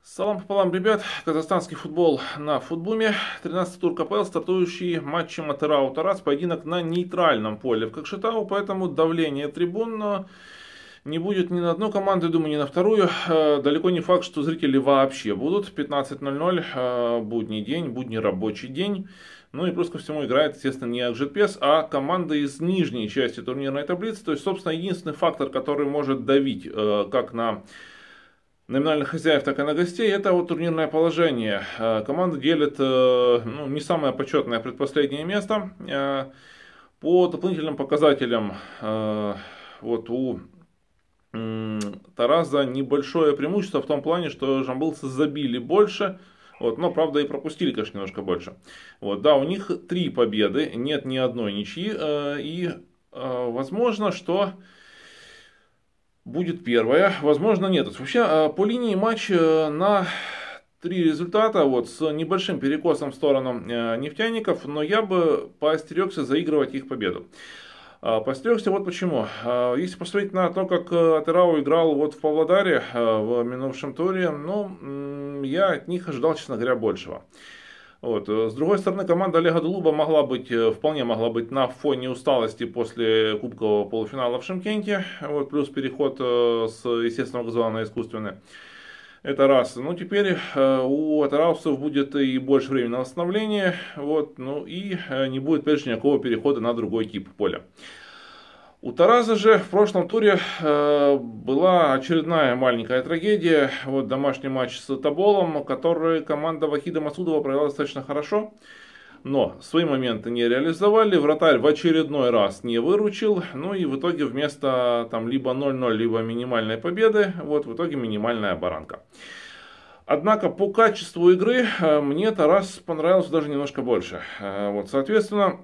Салам пополам, ребят. Казахстанский футбол на Футбуме. 13-й тур КПЛ, стартующий матчем Атырау Тарас. Поединок на нейтральном поле в Кокшетау, поэтому давление трибун не будет ни на одну команду, думаю, ни на вторую. Далеко не факт, что зрители вообще будут. 15:00, будний день, будний рабочий день. Ну и плюс ко всему играет, естественно, не Акжетпес, а команда из нижней части турнирной таблицы. То есть, собственно, единственный фактор, который может давить как на номинальных хозяев, так и на гостей, это вот турнирное положение. Команда делит не самое почетное предпоследнее место. По дополнительным показателям вот у Тараза небольшое преимущество в том плане, что жамбылцы забили больше, вот, но правда и пропустили, конечно, немножко больше. Вот, да, у них 3 победы, нет ни одной ничьи, и возможно, что будет первая, возможно нет. Вообще по линии матч на 3 результата, вот с небольшим перекосом в сторону нефтяников, но я бы поостерегся заигрывать их победу. Поостерегся вот почему. Если посмотреть на то, как Атырау играл вот в Павлодаре в минувшем туре, ну, я от них ожидал, честно говоря, большего. Вот. С другой стороны, команда Олега Дулуба вполне могла быть на фоне усталости после кубкового полуфинала в Шымкенте, вот, плюс переход с естественного газона на искусственный. Это раз. Ну, теперь у атыраусов будет и больше времени на восстановление, вот, ну и не будет, опять же, никакого перехода на другой тип поля. У Тараза же в прошлом туре была очередная маленькая трагедия. Вот домашний матч с Тоболом, который команда Вахида Масудова провела достаточно хорошо. Но свои моменты не реализовали, вратарь в очередной раз не выручил. Ну и в итоге вместо там либо 0:0, либо минимальной победы, вот в итоге минимальная баранка. Однако по качеству игры мне Тарас понравился даже немножко больше. Вот, соответственно,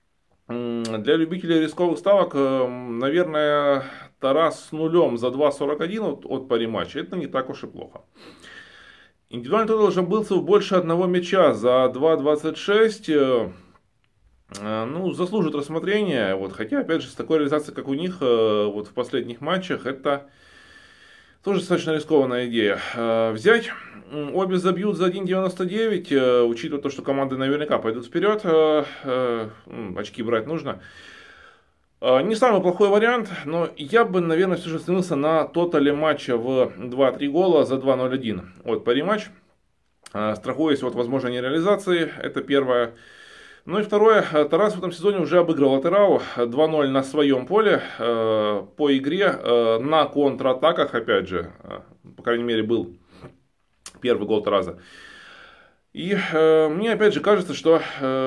для любителей рисковых ставок, наверное, Тарас с нулем за 2,41 от пари матча, это не так уж и плохо. Индивидуальный тотал жамбылцев больше одного мяча за 2,26. Ну, заслужит рассмотрения. Вот, хотя, опять же, с такой реализацией, как у них вот в последних матчах, это тоже достаточно рискованная идея. Взять, обе забьют за 1,99, учитывая то, что команды наверняка пойдут вперед, очки брать нужно. Не самый плохой вариант, но я бы, наверное, все же остановился на тотале матча в 2-3 гола за 2,01 от пари матч. Страхуясь от возможной нереализации, это первое. Ну и второе, Тарас в этом сезоне уже обыграл Атырау 2:0 на своем поле по игре на контратаках, опять же, по крайней мере, был первый гол Тараза. И мне опять же кажется, что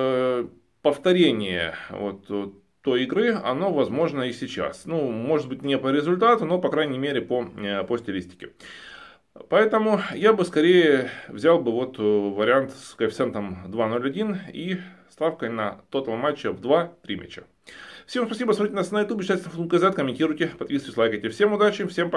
повторение вот той игры, оно возможно и сейчас. Ну, может быть не по результату, но по крайней мере по стилистике. Поэтому я бы скорее взял бы вот вариант с коэффициентом 2,01 и ставкой на тотал матча в 2-3 мяча. Всем спасибо, смотрите нас на YouTube, читайте Футбол КЗ, комментируйте, подписывайтесь, лайкайте. Всем удачи, всем пока.